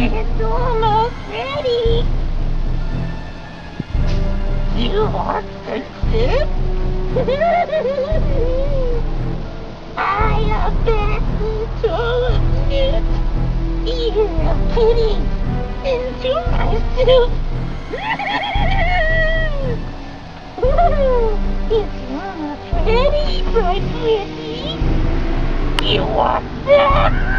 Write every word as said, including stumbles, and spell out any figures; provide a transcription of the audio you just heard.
It's almost ready. You want some soup? I have been told it. You're putting into my soup. It's almost ready, my pretty. You want that?